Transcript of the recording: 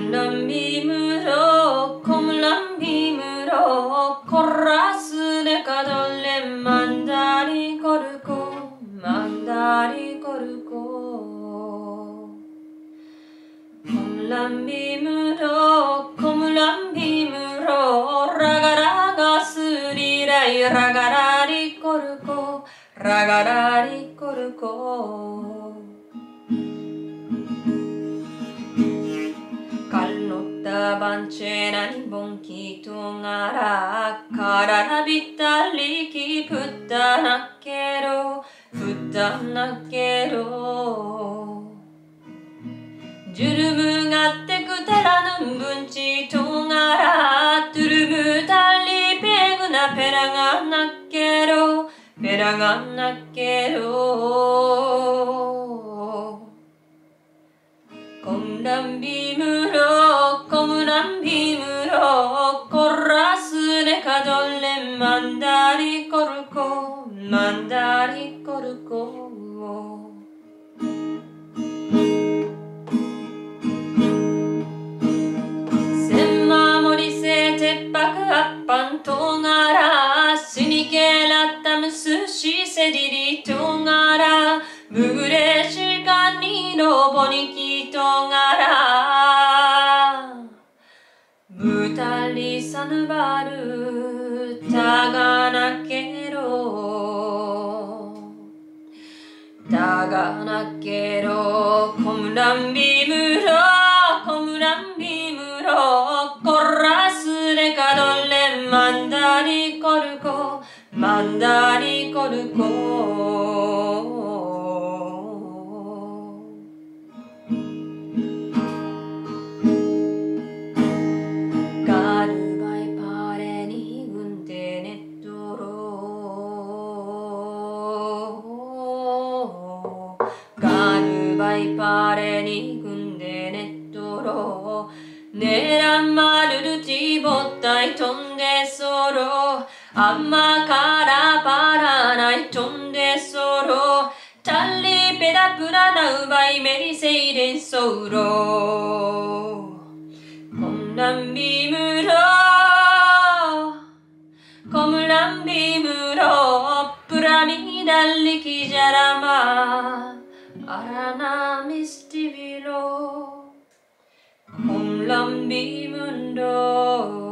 콤람비므로 콤람비므로 코라스네 가돌레 만다리 거르고 만다리 거르고 콤람비므로 콤람비므로 라가라가 스리라이 라가라리 거르고 라가라리 거르고 Bancenan bonki tungara karara bitaliki futtanakero futtanakero 주름을 갖대 그다라는 분치 통하라 두르무 달리 배구나 배랑아 낫게로 배랑아 낫게로 콤람비므로 콤람비므로 코라스네 가돌레 만다리 거르고 만다리 거르고 셈마모리세 대박 앞반 통하라 스니게라땀 스시세리리 통하라 무그레 실간이 노보니키 통하라 무달리 사누바르 타가나케로 타가나케로 콤람비므로 콤람비므로 코라스레 가돌레 만다리 거르고 만다리 거르고 Pareni kunde nettoro Neran maruru tibottai tonde soro Amma kara paranai tonde soro Talli peda purana ubai meri seiren soro Komlambimuro Purami dalli kijarama Arana mistivilo Komlambimundo